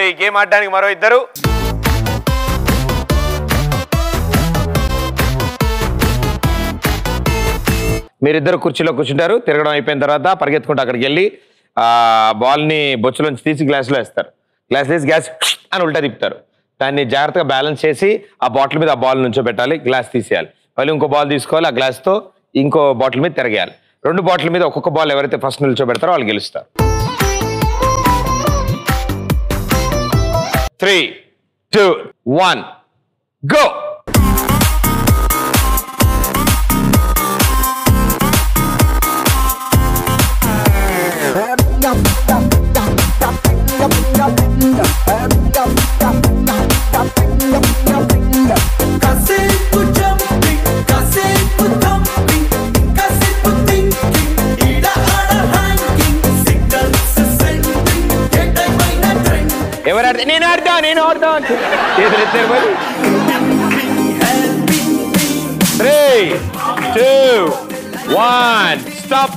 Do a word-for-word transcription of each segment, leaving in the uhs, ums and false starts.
ఈ గేమ్ ఆడడానికి మరో ఇద్దరు. మీరిద్దరు కుర్చీలో కూర్చుంటారు. తిరగడం అయిపోయిన తర్వాత పరిగెత్తుకుంటూ అక్కడికి వెళ్ళి ఆ బాల్ని బొచ్చులోంచి తీసి గ్లాసులో వేస్తారు. గ్లాస్ తీసి గ్యాస్ అని ఉల్టా తిప్పుతారు. దాన్ని జాగ్రత్తగా బ్యాలెన్స్ చేసి ఆ బాటిల్ మీద ఆ బాల్ నుంచో పెట్టాలి. గ్లాస్ తీసేయాలి. మళ్ళీ ఇంకో బాల్ తీసుకోవాలి. ఆ గ్లాస్తో ఇంకో బాటిల్ మీద తిరగేయాలి. రెండు బాటిల్ మీద ఒక్కొక్క బాల్ ఎవరైతే ఫస్ట్ నిల్చో పెడతారో వాళ్ళు గెలుస్తారు. Three two one go. ఎవరు ఆడితే నేను ఆడతా నేను ఆడతా చేతులు ఎత్తారు మరి. Three two one stop.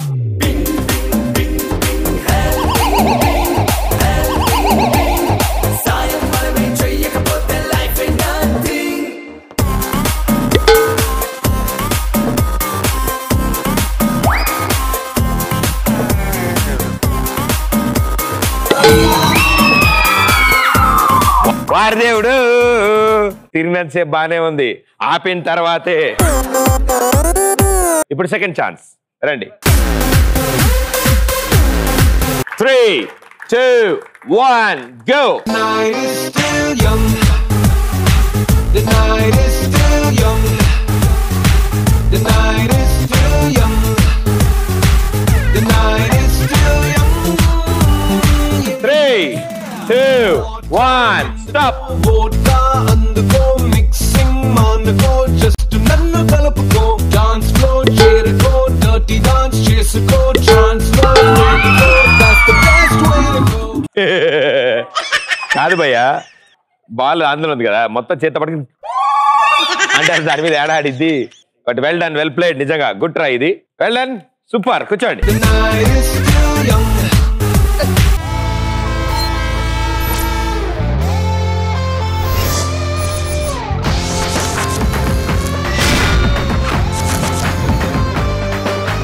వారదేవుడు తిరిగినంతసేపు బానే ఉంది, ఆపిన తర్వాతే. ఇప్పుడు సెకండ్ ఛాన్స్ రండి. Three two one go. Three two one stop. Vodka అందుకో మిక్సింగ్ మానుకో జస్ట్ నన్ను కలుపుకో డాన్స్ ఫ్లోర్ చేరుకో డర్టీ డాన్స్ చేసుకో ఛాన్స్ లో నేర్చుకో that's the best way to go. కాదు భయ్యా, బాల్ అందులో ఉంది కదా, మొత్తం చేత పట్టుకుని అంటే దాని మీద ఏడాడిద్ది. But well done, well played. నిజంగా గుడ్ ట్రై ఇది. Well done, super. కూర్చోండి. The night is still young.